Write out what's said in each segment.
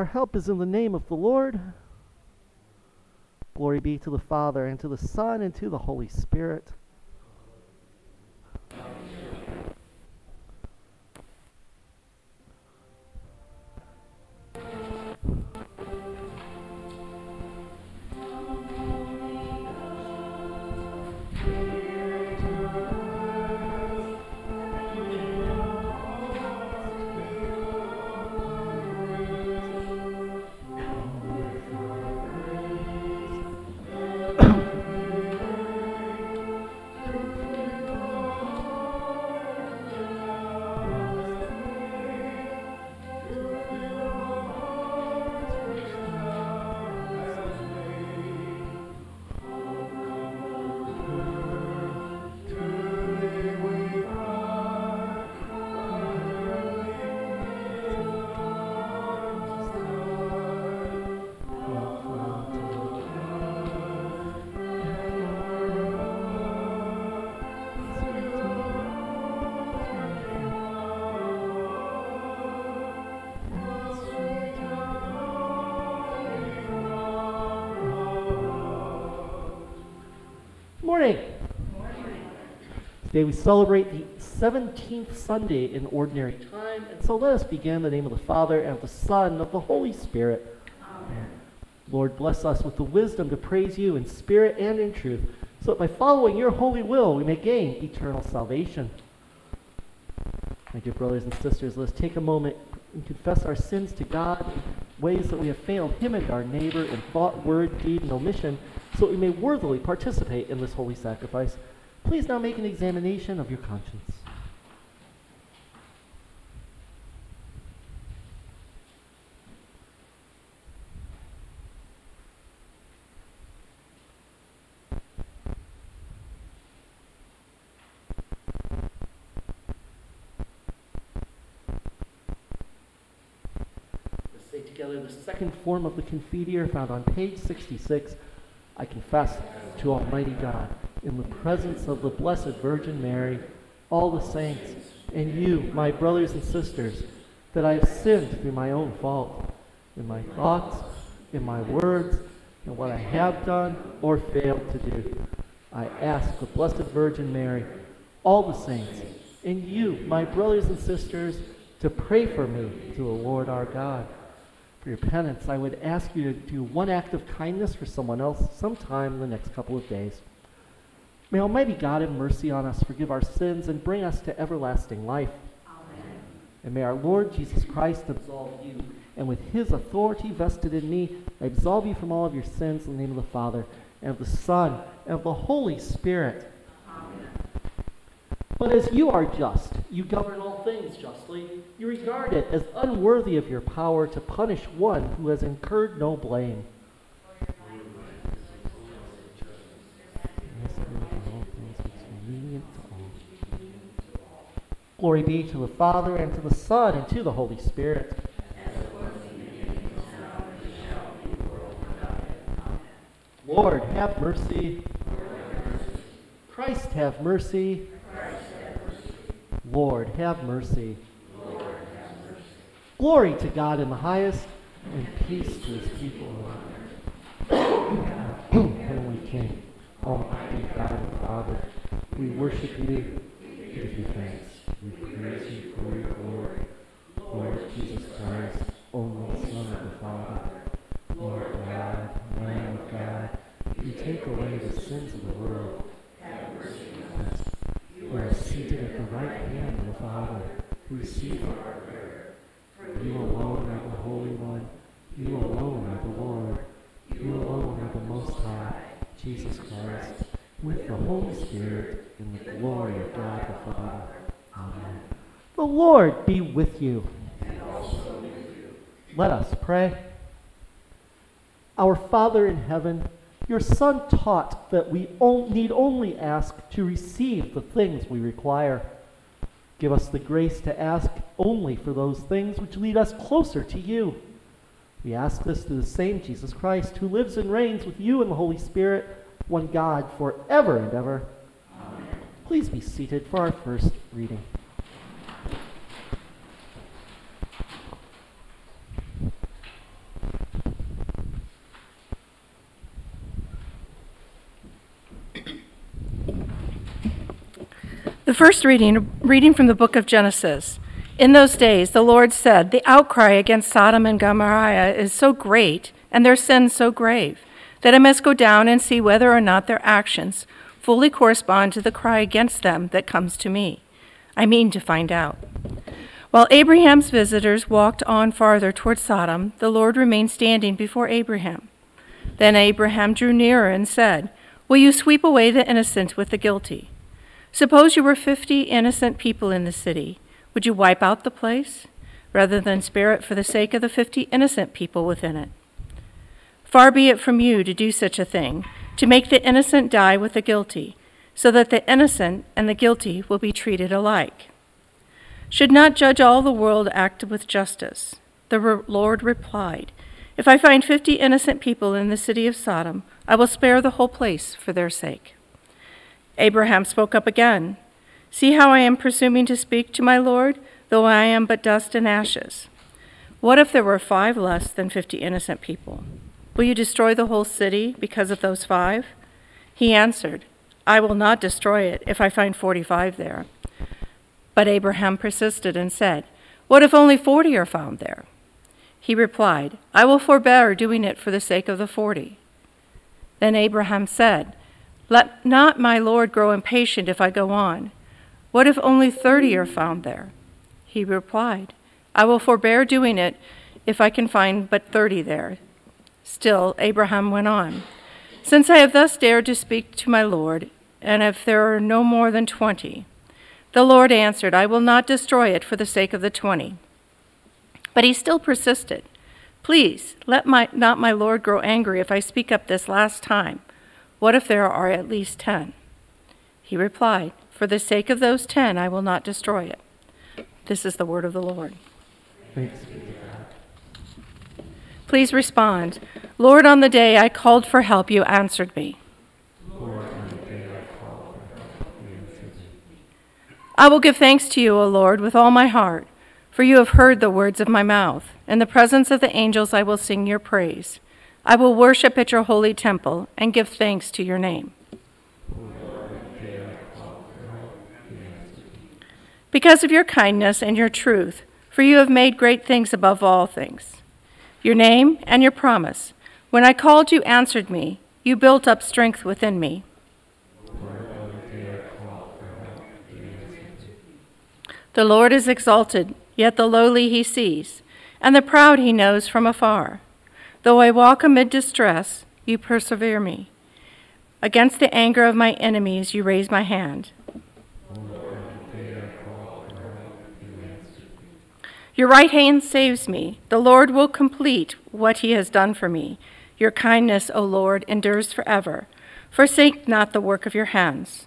Our help is in the name of the Lord. Glory be to the Father, and to the Son, and to the Holy Spirit. Morning. Today we celebrate the 17th Sunday in Ordinary Time, and so let us begin in the name of the Father, and of the Son, and of the Holy Spirit. Amen. Lord, bless us with the wisdom to praise you in spirit and in truth, so that by following your holy will we may gain eternal salvation. My dear brothers and sisters, let us take a moment and confess our sins to God, ways that we have failed him and our neighbor in thought, word, deed, and omission, so that we may worthily participate in this holy sacrifice. Please now make an examination of your conscience. Let's say together the second form of the Confiteor found on page 66. I confess to Almighty God, in the presence of the Blessed Virgin Mary, all the saints, and you, my brothers and sisters, that I have sinned through my own fault, in my thoughts, in my words, and what I have done or failed to do. I ask the Blessed Virgin Mary, all the saints, and you, my brothers and sisters, to pray for me to the Lord our God. For your penance, I would ask you to do one act of kindness for someone else sometime in the next couple of days. May Almighty God have mercy on us, forgive our sins, and bring us to everlasting life. Amen. And may our Lord Jesus Christ absolve you, and with his authority vested in me, I absolve you from all of your sins in the name of the Father, and of the Son, and of the Holy Spirit. But as you are just, you govern all things justly, you regard it as unworthy of your power to punish one who has incurred no blame. Glory be to the Father, and to the Son, and to the Holy Spirit. Lord, have mercy. Christ, have mercy. Lord, have mercy. Glory to God in the highest, and peace to his people. Heavenly King, Almighty God and Father, we worship you, we give you thanks, we praise you for your glory. Lord Jesus Christ, only Son of the Father, Lord God, Lamb of God, you take away the sins of the world. You are seated at the right hand of the Father. Receive our prayer. You alone are the Holy One. You alone are the Lord. You alone are the Most High, Jesus Christ, with the Holy Spirit, in the glory of God the Father. Amen. The Lord be with you. And also with you. Let us pray. Our Father in heaven, your Son taught that we need only ask to receive the things we require. Give us the grace to ask only for those things which lead us closer to you. We ask this through the same Jesus Christ, who lives and reigns with you in the Holy Spirit, one God, forever and ever. Amen. Please be seated for our first reading. The first reading from the book of Genesis. In those days, the Lord said, "The outcry against Sodom and Gomorrah is so great, and their sin so grave, that I must go down and see whether or not their actions fully correspond to the cry against them that comes to me. I mean to find out." While Abraham's visitors walked on farther toward Sodom, the Lord remained standing before Abraham. Then Abraham drew nearer and said, "Will you sweep away the innocent with the guilty? Suppose you were 50 innocent people in the city. Would you wipe out the place, rather than spare it for the sake of the 50 innocent people within it? Far be it from you to do such a thing, to make the innocent die with the guilty, so that the innocent and the guilty will be treated alike. Should not judge all the world act with justice?" The Lord replied, "If I find 50 innocent people in the city of Sodom, I will spare the whole place for their sake." Abraham spoke up again. "See how I am presuming to speak to my Lord, though I am but dust and ashes. What if there were 5 less than 50 innocent people? Will you destroy the whole city because of those 5? He answered, "I will not destroy it if I find 45 there." But Abraham persisted and said, "What if only 40 are found there?" He replied, "I will forbear doing it for the sake of the 40. Then Abraham said, "Let not my Lord grow impatient if I go on. What if only 30 are found there?" He replied, "I will forbear doing it if I can find but 30 there." Still Abraham went on, "Since I have thus dared to speak to my Lord, and if there are no more than 20, the Lord answered, "I will not destroy it for the sake of the 20. But he still persisted. "Please, let not my Lord grow angry if I speak up this last time. What if there are at least 10? He replied, "For the sake of those 10, I will not destroy it." This is the word of the Lord. Thanks be to God. Please respond. "Lord, on the day I called for help, you answered me." I will give thanks to you, O Lord, with all my heart, for you have heard the words of my mouth. In the presence of the angels I will sing your praise. I will worship at your holy temple and give thanks to your name. Because of your kindness and your truth, for you have made great things above all things. Your name and your promise. When I called, you answered me. You built up strength within me. The Lord is exalted, yet the lowly he sees, and the proud he knows from afar. Though I walk amid distress, you persevere me. Against the anger of my enemies, you raise my hand. Your right hand saves me. The Lord will complete what he has done for me. Your kindness, O Lord, endures forever. Forsake not the work of your hands.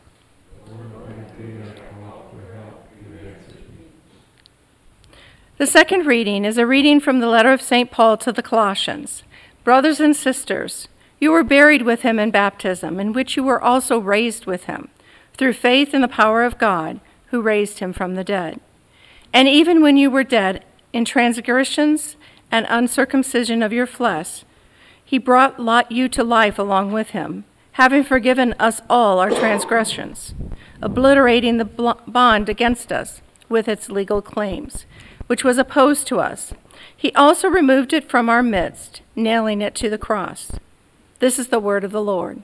The second reading is a reading from the letter of St. Paul to the Colossians. Brothers and sisters, you were buried with him in baptism, in which you were also raised with him, through faith in the power of God, who raised him from the dead. And even when you were dead in transgressions and uncircumcision of your flesh, he brought you to life along with him, having forgiven us all our transgressions, obliterating the bond against us with its legal claims, which was opposed to us. He also removed it from our midst, nailing it to the cross. This is the word of the Lord.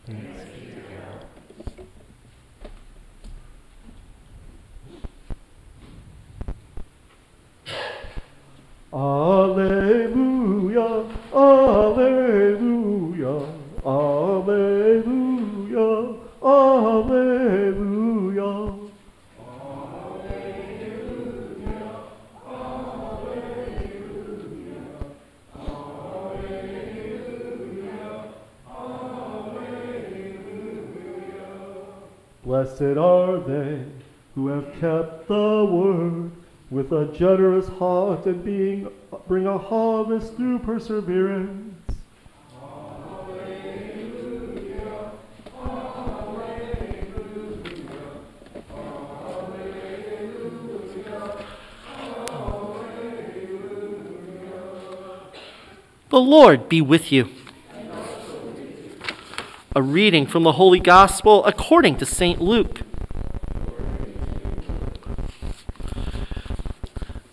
Alleluia, alleluia, alleluia, alleluia. Blessed are they who have kept the word with a generous heart and bring a harvest through perseverance. Alleluia, alleluia, alleluia, alleluia. The Lord be with you. A reading from the Holy Gospel according to St. Luke.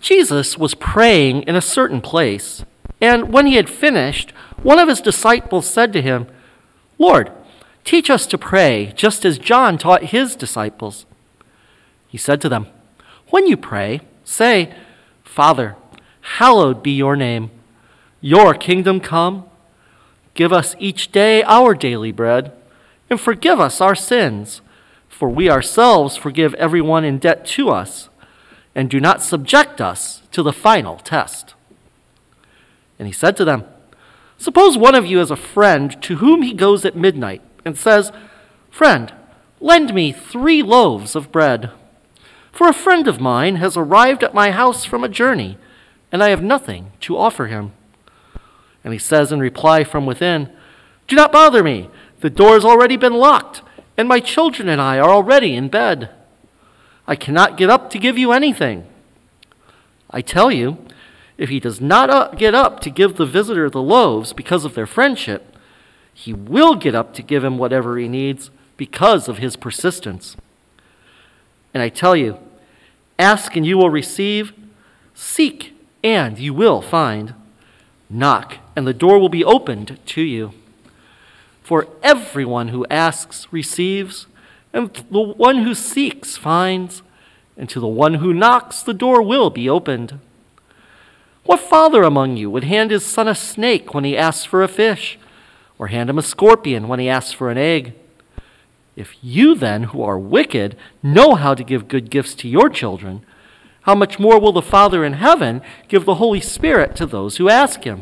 Jesus was praying in a certain place, and when he had finished, one of his disciples said to him, "Lord, teach us to pray, just as John taught his disciples." He said to them, "When you pray, say, 'Father, hallowed be your name. Your kingdom come. Give us each day our daily bread, and forgive us our sins, for we ourselves forgive everyone in debt to us, and do not subject us to the final test.'" And he said to them, "Suppose one of you has a friend to whom he goes at midnight and says, 'Friend, lend me 3 loaves of bread. For a friend of mine has arrived at my house from a journey, and I have nothing to offer him.' And he says in reply from within, 'Do not bother me. The door has already been locked, and my children and I are already in bed. I cannot get up to give you anything.' I tell you, if he does not get up to give the visitor the loaves because of their friendship, he will get up to give him whatever he needs because of his persistence. And I tell you, ask and you will receive, seek and you will find, knock and the door will be opened to you. For everyone who asks receives, and the one who seeks finds, and to the one who knocks the door will be opened. What father among you would hand his son a snake when he asks for a fish, or hand him a scorpion when he asks for an egg? If you then, who are wicked, know how to give good gifts to your children, how much more will the Father in heaven give the Holy Spirit to those who ask him?"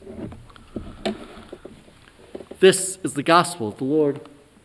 This is the gospel of the Lord.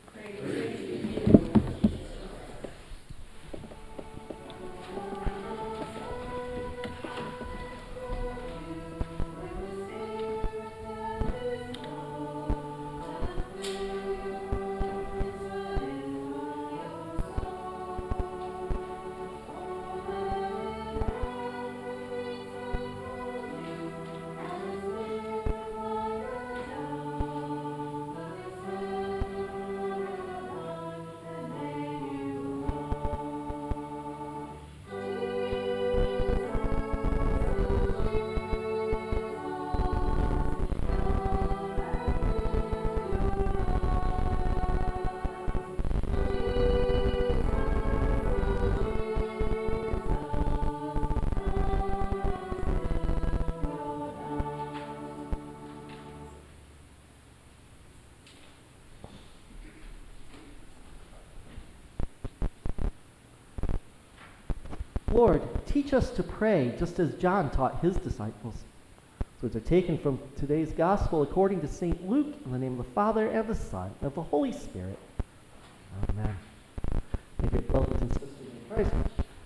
Lord, teach us to pray just as John taught his disciples. So words are taken from today's gospel according to St. Luke, in the name of the Father, and the Son, and of the Holy Spirit. Amen. My dear brothers and sisters in Christ,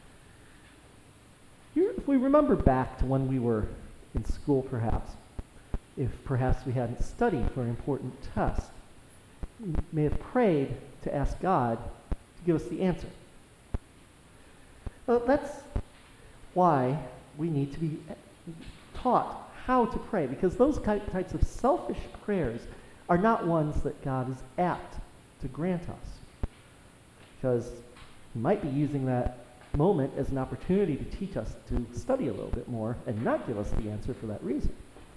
if we remember back to when we were in school, if perhaps we hadn't studied for an important test, we may have prayed to ask God to give us the answer. Well, that's why we need to be taught how to pray, because those types of selfish prayers are not ones that God is apt to grant us. Because He might be using that moment as an opportunity to teach us to study a little bit more and not give us the answer for that reason.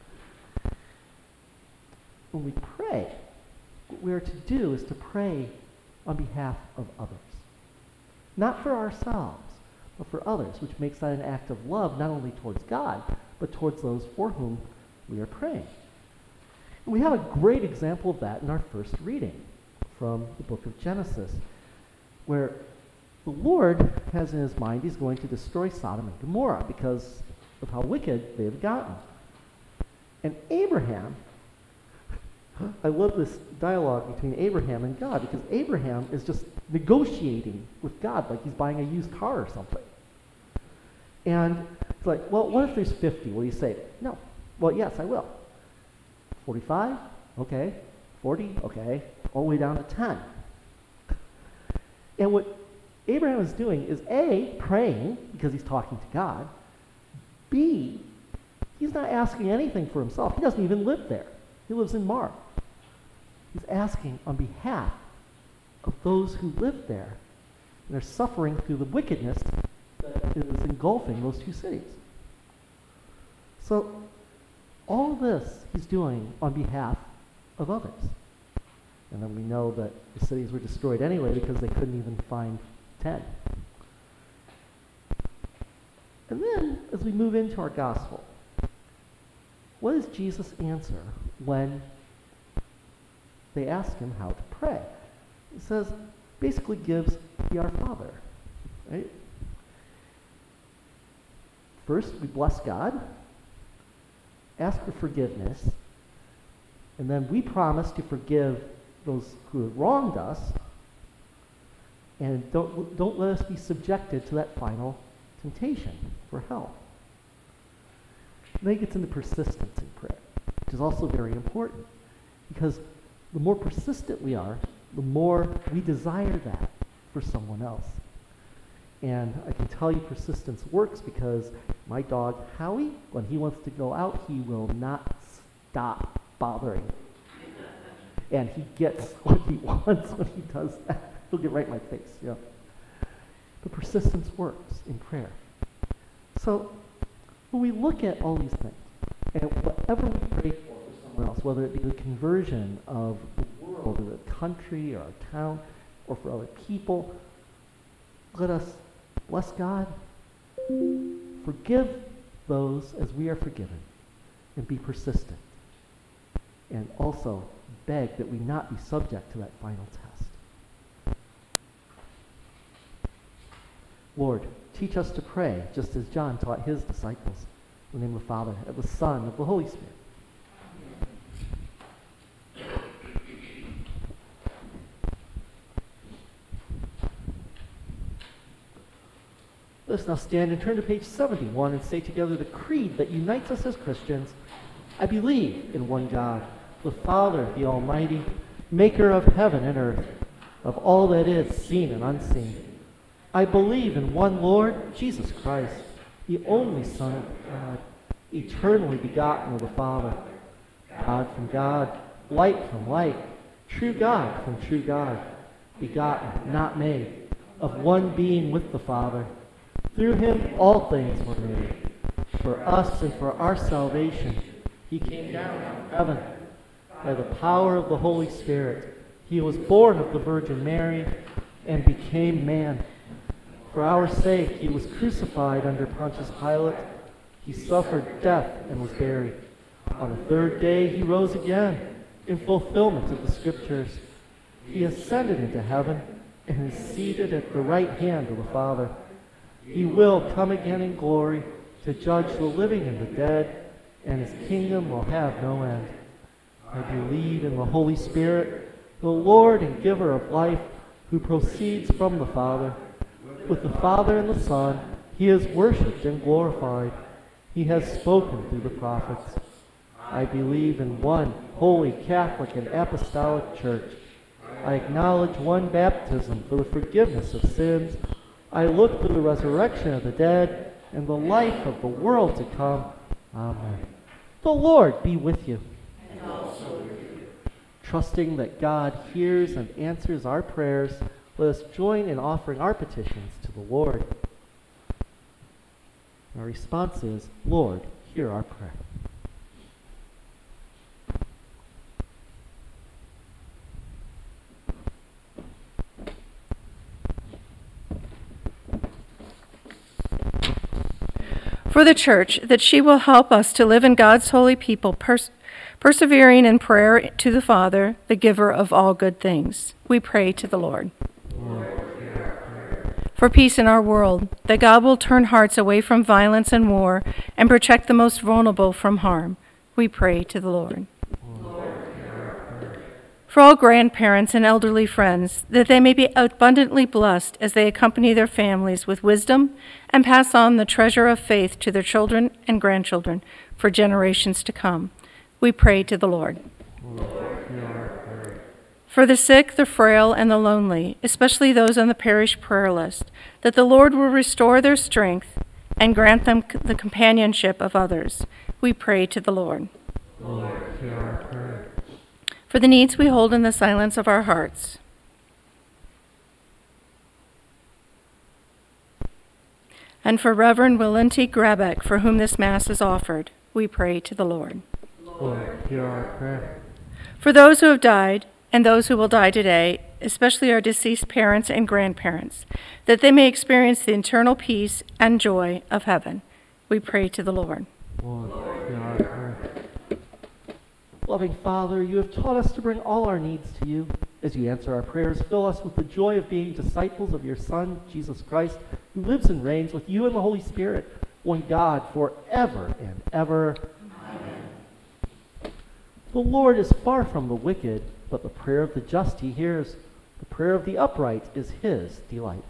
When we pray, what we are to do is to pray on behalf of others. Not for ourselves, but for others, which makes that an act of love not only towards God, but towards those for whom we are praying. And we have a great example of that in our first reading from the book of Genesis, where the Lord has in his mind he's going to destroy Sodom and Gomorrah because of how wicked they have gotten. And Abraham, I love this dialogue between Abraham and God, because Abraham is just negotiating with God like he's buying a used car or something. And it's like, well, what if there's 50? Will you save it? No. Well, yes, I will. 45? Okay. 40? Okay. All the way down to 10. And what Abraham is doing is A, praying because he's talking to God. B, he's not asking anything for himself. He doesn't even live there. He lives in Mar. He's asking on behalf of those who live there and are suffering through the wickedness that is engulfing those two cities. So all this he's doing on behalf of others. And then we know that the cities were destroyed anyway because they couldn't even find 10. And then, as we move into our gospel, what does Jesus answer when they ask him how to pray? He says, basically gives the Our Father, right? First, we bless God, ask for forgiveness, and then we promise to forgive those who have wronged us, and don't let us be subjected to that final temptation for hell. And then he gets into persistence in prayer, which is also very important, because the more persistent we are, the more we desire that for someone else. And I can tell you persistence works because my dog, Howie, when he wants to go out, he will not stop bothering. And he gets what he wants when he does that. He'll get right in my face, yeah. But persistence works in prayer. So when we look at all these things, and whatever we pray for someone else, whether it be the conversion of the world or the country or our town or for other people, let us bless God, forgive those as we are forgiven, and be persistent. And also beg that we not be subject to that final test. Lord, teach us to pray, just as John taught his disciples. In the name of the Father, of the Son, of the Holy Spirit. Let us now stand and turn to page 71 and say together the creed that unites us as Christians. I believe in one God, the Father, the Almighty, maker of heaven and earth, of all that is seen and unseen. I believe in one Lord, Jesus Christ, the only Son of God, eternally begotten of the Father, God from God, light from light, true God from true God, begotten, not made, of one being with the Father. Through him all things were made. For us and for our salvation, he came down from heaven. By the power of the Holy Spirit, he was born of the Virgin Mary and became man. For our sake, he was crucified under Pontius Pilate. He suffered death and was buried. On the third day, he rose again in fulfillment of the Scriptures. He ascended into heaven and is seated at the right hand of the Father. He will come again in glory to judge the living and the dead, and his kingdom will have no end. I believe in the Holy Spirit, the Lord and giver of life, who proceeds from the Father. With the Father and the Son, he is worshipped and glorified. He has spoken through the prophets. I believe in one holy Catholic and apostolic church. I acknowledge one baptism for the forgiveness of sins. I look to the resurrection of the dead and the life of the world to come. Amen. The Lord be with you. And also with you. Trusting that God hears and answers our prayers, let us join in offering our petitions to the Lord. Our response is, Lord, hear our prayer. For the Church, that she will help us to live in God's holy people, persevering in prayer to the Father, the giver of all good things. We pray to the Lord. For peace in our world, that God will turn hearts away from violence and war and protect the most vulnerable from harm. We pray to the Lord. For all grandparents and elderly friends, that they may be abundantly blessed as they accompany their families with wisdom and pass on the treasure of faith to their children and grandchildren for generations to come. We pray to the Lord. For the sick, the frail, and the lonely, especially those on the parish prayer list, that the Lord will restore their strength and grant them the companionship of others. We pray to the Lord. Lord, hear our prayer. For the needs we hold in the silence of our hearts. And for Reverend Willen T. Grabeck, for whom this Mass is offered, we pray to the Lord. Lord, hear our prayer. For those who have died and those who will die today, especially our deceased parents and grandparents, that they may experience the eternal peace and joy of heaven, we pray to the Lord. Lord, hear our prayer. Loving Father, you have taught us to bring all our needs to you. As you answer our prayers, fill us with the joy of being disciples of your Son, Jesus Christ, who lives and reigns with you and the Holy Spirit, one God, forever and ever. Amen. The Lord is far from the wicked, but the prayer of the just he hears. The prayer of the upright is his delight.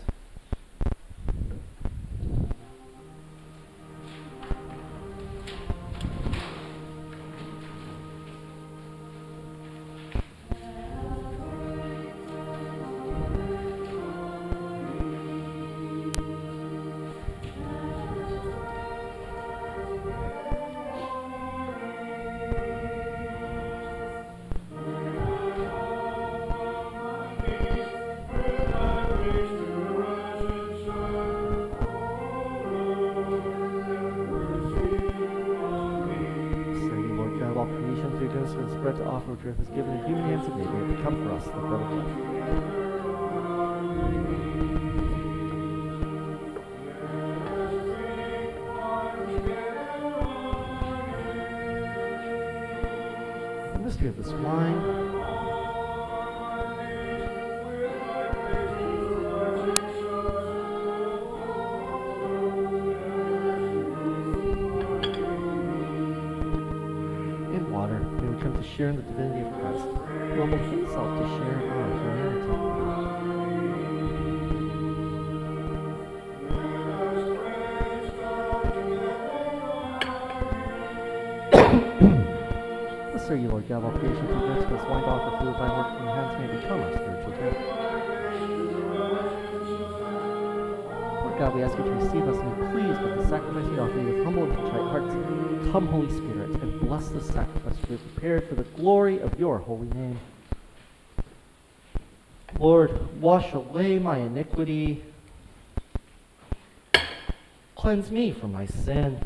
Bread to offer which earth is given in human hands of David, become for us the bread of life. The mystery of this wine. To share in the divinity of Christ, who humbled himself to share in our humanity. Blessed are you, Lord God of all creation, who grants us wine to offer food thy work from your hands may become our spiritual gift. Lord God, we ask you to receive us and be pleased with the sacrifice we offer you with humble and contrite hearts. Come, Holy Spirit, and bless this sacrifice we have prepared for the glory of your holy name. Lord, wash away my iniquity. Cleanse me from my sin.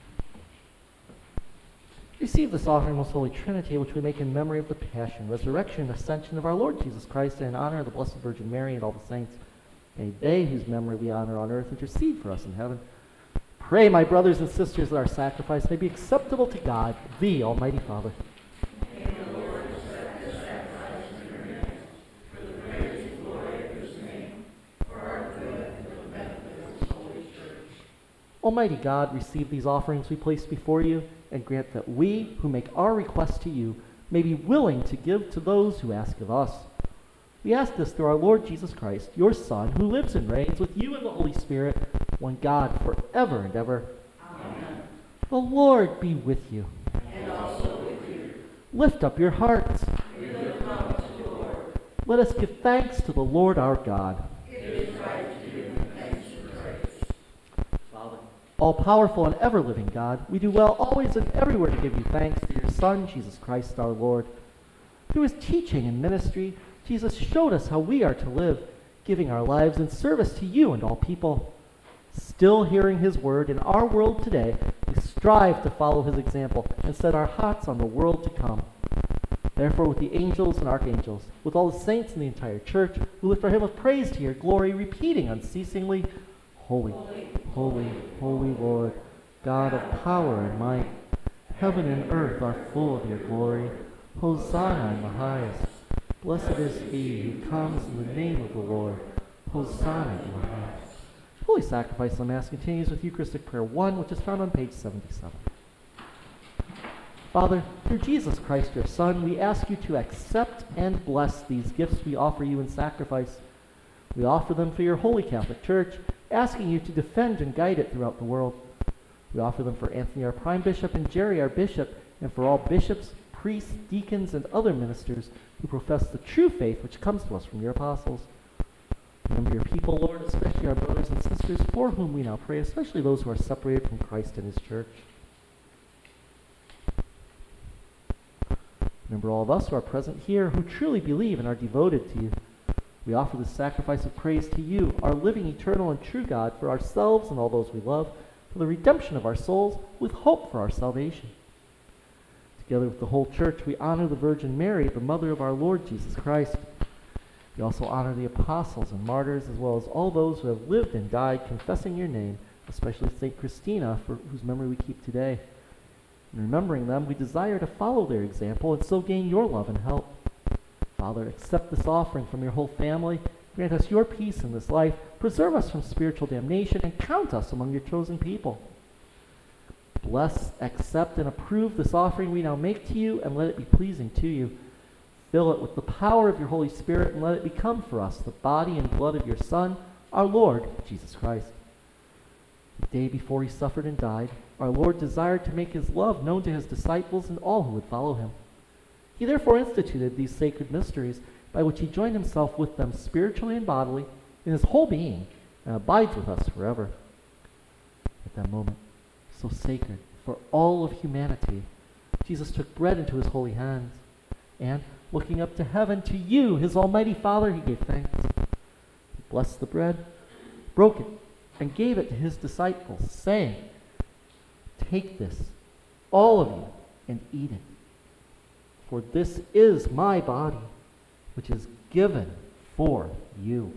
Receive this offering, most holy Trinity, which we make in memory of the passion, resurrection, and ascension of our Lord Jesus Christ, and in honor of the Blessed Virgin Mary and all the saints. May they whose memory we honor on earth intercede for us in heaven. Pray, my brothers and sisters, that our sacrifice may be acceptable to God, the Almighty Father. May the Lord accept this sacrifice in your name, for the praise and glory of his name, for our good and for the benefit of his holy church. Almighty God, receive these offerings we place before you, and grant that we, who make our request to you, may be willing to give to those who ask of us. We ask this through our Lord Jesus Christ, your Son, who lives and reigns with you and the Holy Spirit, one God, forever and ever. Amen. The Lord be with you. And also with you. Lift up your hearts. We lift them to the Lord. Let us give thanks to the Lord our God. It is right to give him thanks and praise. Father, all-powerful and ever-living God, we do well always and everywhere to give you thanks through your Son, Jesus Christ our Lord. Through his teaching and ministry, Jesus showed us how we are to live, giving our lives in service to you and all people. Still hearing his word in our world today, we strive to follow his example and set our hearts on the world to come. Therefore, with the angels and archangels, with all the saints in the entire church, we lift our hymn of praise to your glory, repeating unceasingly, Holy, holy, holy Lord, God of power and might. Heaven and earth are full of your glory. Hosanna in the highest. Blessed is he who comes in the name of the Lord. Hosanna in the highest. Holy Sacrifice of the Mass continues with Eucharistic Prayer 1, which is found on page 77. Father, through Jesus Christ, your Son, we ask you to accept and bless these gifts we offer you in sacrifice. We offer them for your Holy Catholic Church, asking you to defend and guide it throughout the world. We offer them for Anthony, our Prime Bishop, and Jerry, our Bishop, and for all bishops, priests, deacons, and other ministers who profess the true faith which comes to us from your apostles. Remember your people, Lord, especially our brothers and sisters, for whom we now pray, especially those who are separated from Christ and his church. Remember all of us who are present here, who truly believe and are devoted to you. We offer this sacrifice of praise to you, our living, eternal, and true God, for ourselves and all those we love, for the redemption of our souls with hope for our salvation. Together with the whole church, we honor the Virgin Mary, the mother of our Lord Jesus Christ. We also honor the apostles and martyrs, as well as all those who have lived and died confessing your name, especially St. Christina, for whose memory we keep today. In remembering them, we desire to follow their example and so gain your love and help. Father, accept this offering from your whole family. Grant us your peace in this life. Preserve us from spiritual damnation and count us among your chosen people. Bless, accept, and approve this offering we now make to you, and let it be pleasing to you. Fill it with the power of your Holy Spirit, and let it become for us the body and blood of your Son, our Lord, Jesus Christ. The day before he suffered and died, our Lord desired to make his love known to his disciples and all who would follow him. He therefore instituted these sacred mysteries by which he joined himself with them spiritually and bodily in his whole being and abides with us forever. At that moment, so sacred for all of humanity, Jesus took bread into his holy hands and, looking up to heaven, to you, his almighty Father, he gave thanks. He blessed the bread, broke it, and gave it to his disciples, saying, "Take this, all of you, and eat it. For this is my body, which is given for you."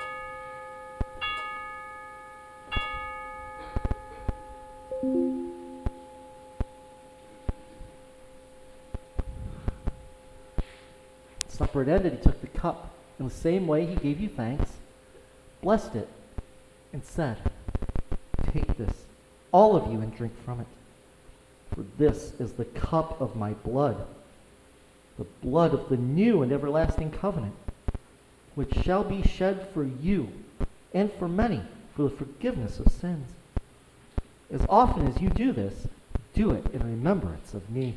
Supper had ended, he took the cup. In the same way, he gave you thanks, blessed it, and said, "Take this, all of you, and drink from it. For this is the cup of my blood, the blood of the new and everlasting covenant, which shall be shed for you and for many for the forgiveness of sins. As often as you do this, do it in remembrance of me."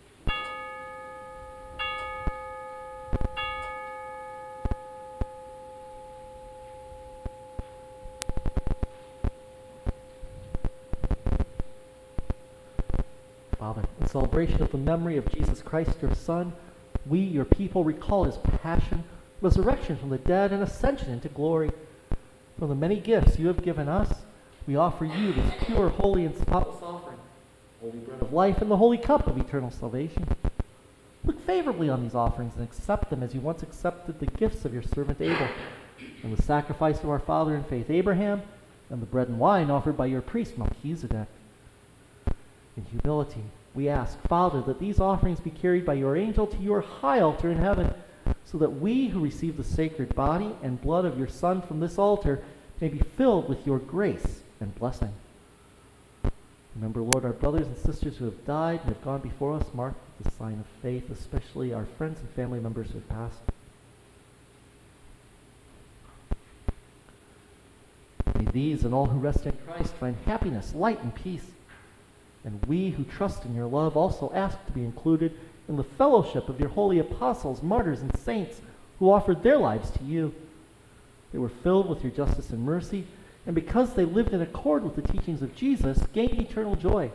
Father, in celebration of the memory of Jesus Christ, your Son, we, your people, recall his passion, resurrection from the dead, and ascension into glory. From the many gifts you have given us, we offer you this pure, holy, and spotless offering, holy bread of life, and the holy cup of eternal salvation. Look favorably on these offerings and accept them as you once accepted the gifts of your servant Abel, and the sacrifice of our father in faith Abraham, and the bread and wine offered by your priest Melchizedek. In humility, we ask, Father, that these offerings be carried by your angel to your high altar in heaven, so that we who receive the sacred body and blood of your Son from this altar may be filled with your grace and blessing. Remember, Lord, our brothers and sisters who have died and have gone before us, marked with the sign of faith, especially our friends and family members who have passed. May these and all who rest in Christ find happiness, light, and peace. And we who trust in your love also ask to be included in the fellowship of your holy apostles, martyrs, and saints who offered their lives to you. They were filled with your justice and mercy, and because they lived in accord with the teachings of Jesus, gained eternal joy.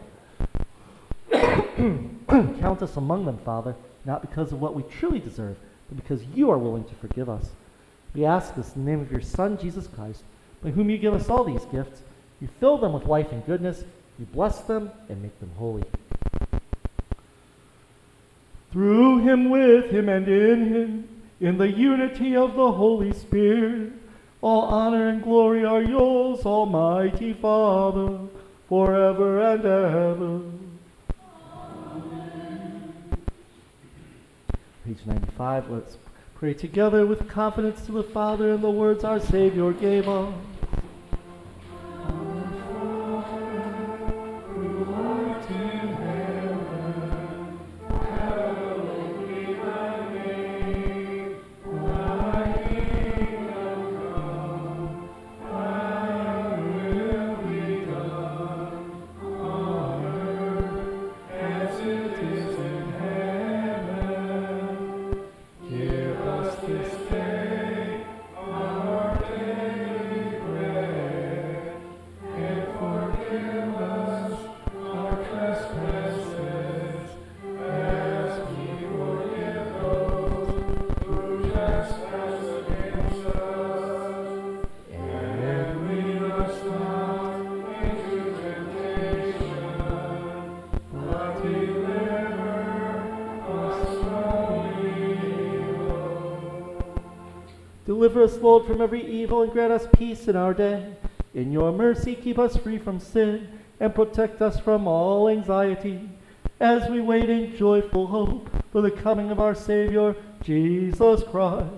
Count us among them, Father, not because of what we truly deserve, but because you are willing to forgive us. We ask this in the name of your Son, Jesus Christ, by whom you give us all these gifts. You fill them with life and goodness. You bless them and make them holy. Through him, with him, and in him, in the unity of the Holy Spirit, all honor and glory are yours, Almighty Father, forever and ever. Amen. Page 95, let's pray together with confidence to the Father in the words our Savior gave us. This day our daily bread. Deliver us, Lord, from every evil and grant us peace in our day. In your mercy, keep us free from sin and protect us from all anxiety as we wait in joyful hope for the coming of our Savior, Jesus Christ.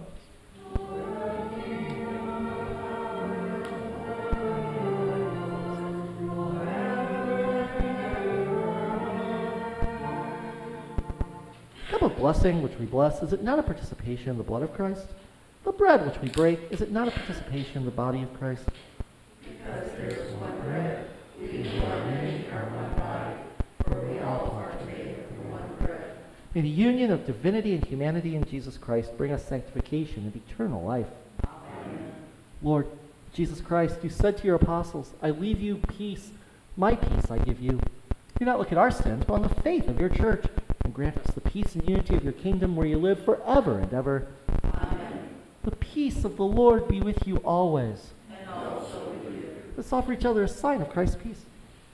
Cup of blessing which we bless, is it not a participation in the blood of Christ? The bread which we break, is it not a participation in the body of Christ? Because there is one bread, we are many are one body, for we all partake of one bread. May the union of divinity and humanity in Jesus Christ bring us sanctification and eternal life. Amen. Lord Jesus Christ, you said to your apostles, I leave you peace, my peace I give you. Do not look at our sins, but on the faith of your church, and grant us the peace and unity of your kingdom where you live forever and ever. Amen. The peace of the Lord be with you always. And also with you. Let's offer each other a sign of Christ's peace.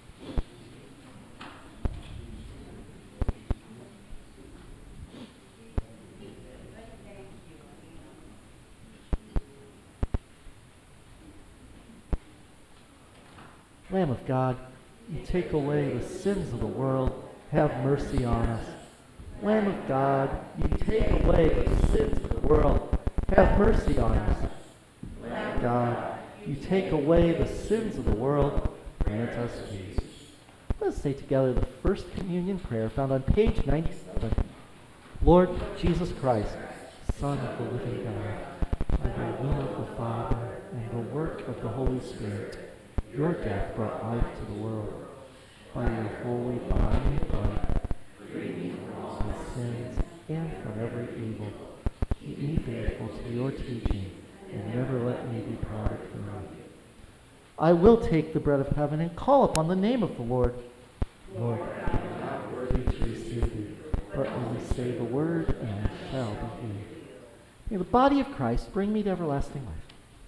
Lamb of God, you take away the sins of the world, have mercy on us. Lamb of God, you take away the sins of the world, have mercy on us. Lamb of God, you take away the sins of the world, grant us peace. Let us say together the first communion prayer found on page 97. Lord Jesus Christ, Son of the living God, by the will of the Father and the work of the Holy Spirit, your death brought life to the world. By your holy body and blood, free me from all my sins and from every evil. Keep me faithful to your teaching, and never let me depart from you. I will take the bread of heaven and call upon the name of the Lord. Lord, I am not worthy to receive thee, but only say the word, and I shall be healed. May the body of Christ bring me to everlasting life.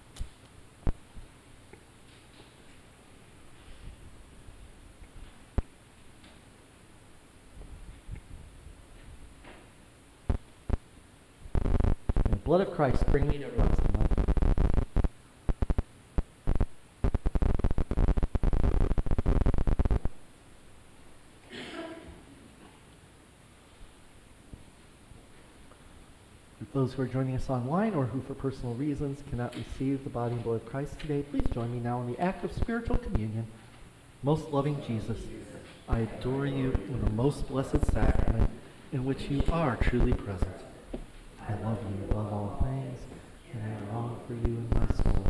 May the blood of Christ bring me to everlasting life. Those who are joining us online or who for personal reasons cannot receive the body and blood of Christ today, please join me now in the act of spiritual communion. Most loving Jesus, I adore you in the most blessed sacrament in which you are truly present. I love you above all things, and I long for you in my soul.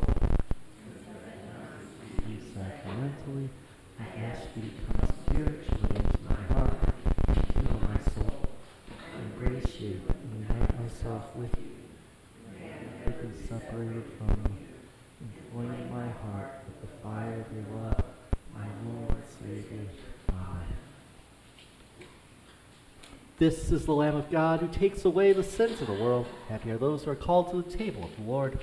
You sacramentally, I ask you to come spiritually into my heart and heal my soul. I embrace you and unite myself with you. Quickly separated from you, inflame my heart with the fire of your love, my Lord and Savior. Amen. This is the Lamb of God who takes away the sins of the world. Happy are those who are called to the table of the Lord.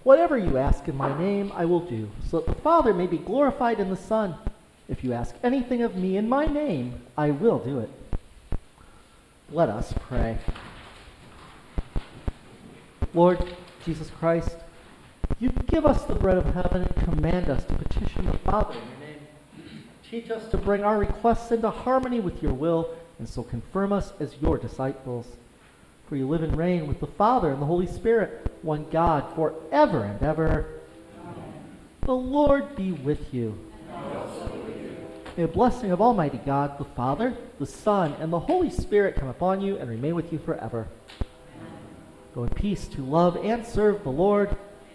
Whatever you ask in my name, I will do, so that the Father may be glorified in the Son. If you ask anything of me in my name, I will do it. Let us pray. Lord Jesus Christ, you give us the bread of heaven and command us to petition the Father in your name. Teach us to bring our requests into harmony with your will, and so confirm us as your disciples. For you live and reign with the Father and the Holy Spirit, one God, forever and ever. Amen. The Lord be with you. And also with you. May the blessing of Almighty God, the Father, the Son, and the Holy Spirit come upon you and remain with you forever. Amen. Go in peace to love and serve the Lord.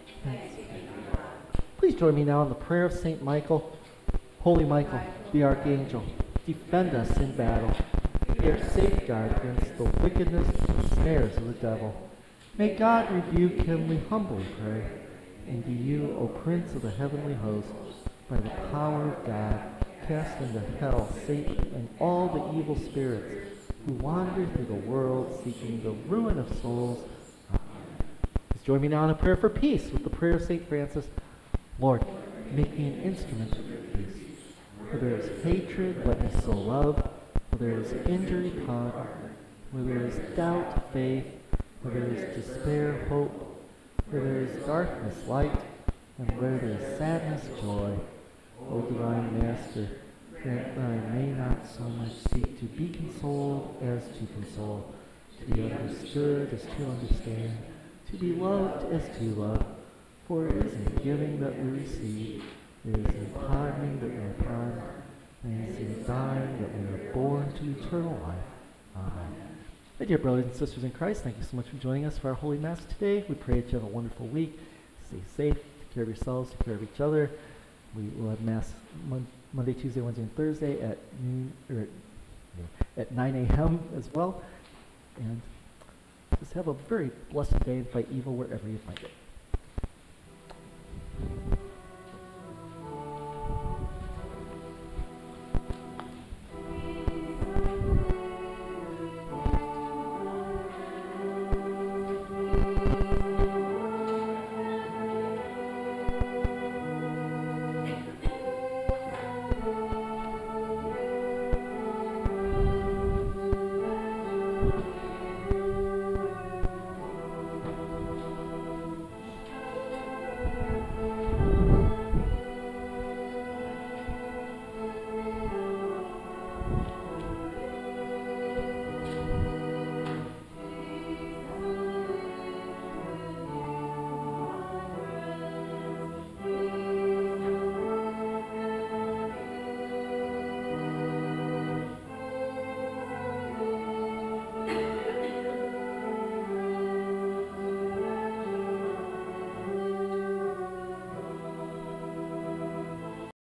Please join me now in the prayer of St. Michael. Holy Michael, the Archangel, defend us in battle. Be our safeguard against the wickedness and snares of the devil. May God rebuke him, we humbly pray. And do you, O Prince of the heavenly host, by the power of God, cast into hell Satan and all the evil spirits who wander through the world seeking the ruin of souls. Please join me now in a prayer for peace with the prayer of St. Francis. Lord, make me an instrument of your peace. Where there is hatred, let me sow love. Where there is injury, pardon. Where there is doubt, faith. Where there is despair, hope. Where there is darkness, light. And where there is sadness, joy. O divine Master, grant that I may not so much seek to be consoled as to console, to be understood as to understand, to be loved as to love. For it is in giving that we receive, it is in pardoning that we are pardoned, and it is in dying that we are born to eternal life. Amen. My dear brothers and sisters in Christ, thank you so much for joining us for our Holy Mass today. We pray that you have a wonderful week. Stay safe, take care of yourselves, take care of each other. We will have Mass Monday, Tuesday, Wednesday, and Thursday at noon, or at 9 a.m. as well. And just have a very blessed day and fight evil wherever you find it.